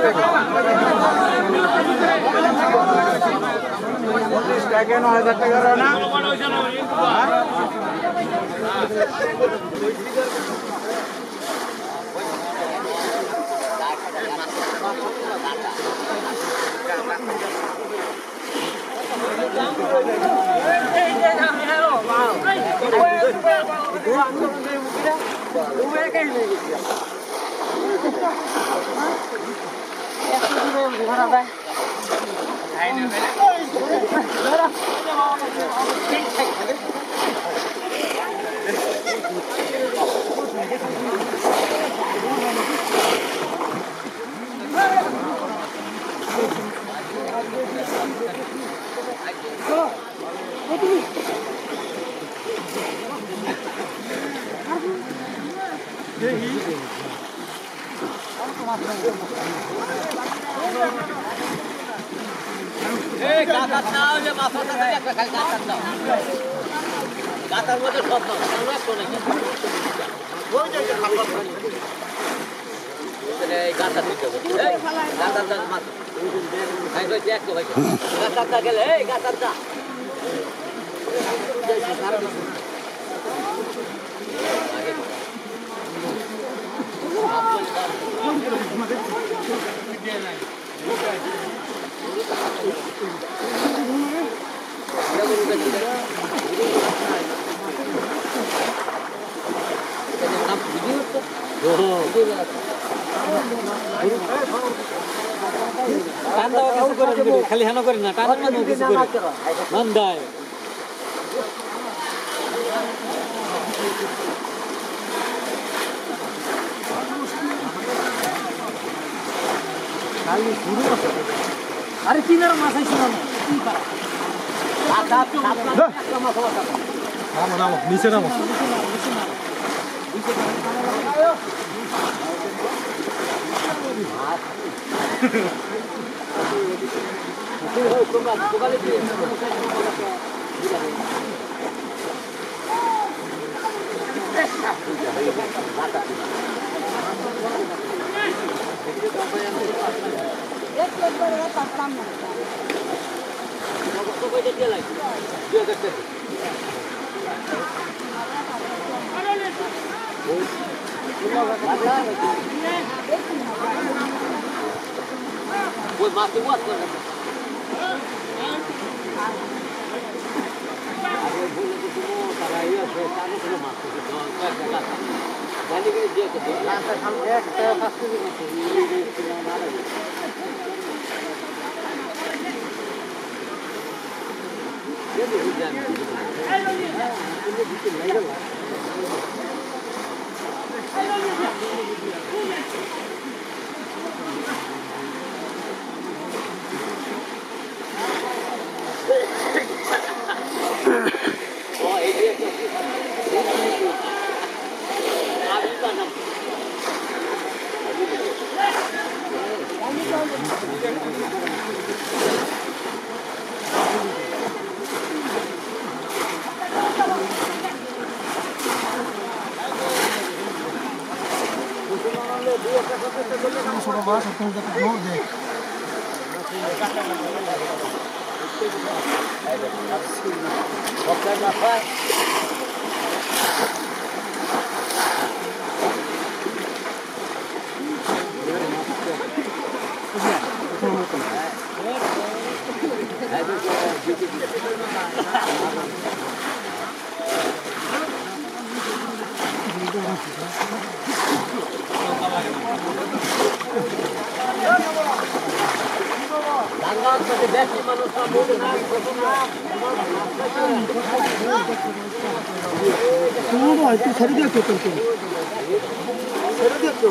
টাকা ৯,০০০ টাকা না গাতার মধ্যে সব গাতা দিতে হবে গাতার মাছ গাতার গেলে এই গাতার দা খালি হেন করি না টান নন্দায় আরে কিনার মাছ আইছিল না নামো নামো নিচে নামো Voi masti muat kan? Aku boleh ketemu taraya sana kena masuk ke dalam jalan. Jadi dia ke lantai sampai ke pasti masuk ini sudah mana. Jadi hujan. Ini bikin lagi lah. তুই ছেড়ে দিয়ে তো ছেড়ে দিয়ে তো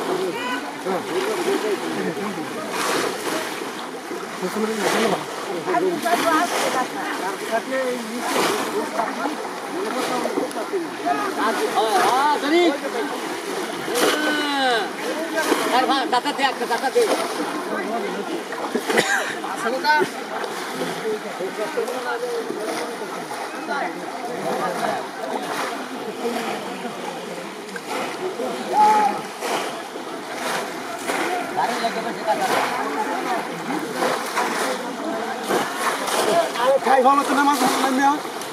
আরে খাই ভালো তো না মাছ